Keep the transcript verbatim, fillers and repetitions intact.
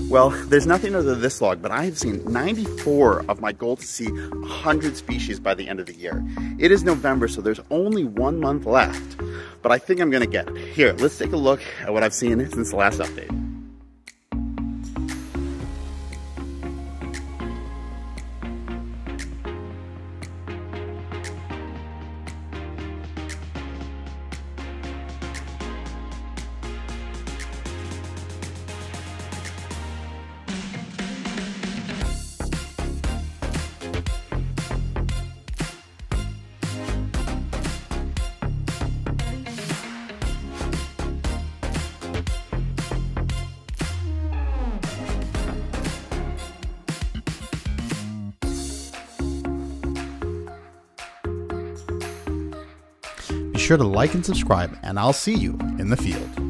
Well, there's nothing under this log, but I have seen ninety-four of my goal to see one hundred species by the end of the year. It is November, so there's only one month left, but I think I'm gonna get it. Here, let's take a look at what I've seen since the last update. Be sure to like and subscribe, and I'll see you in the field.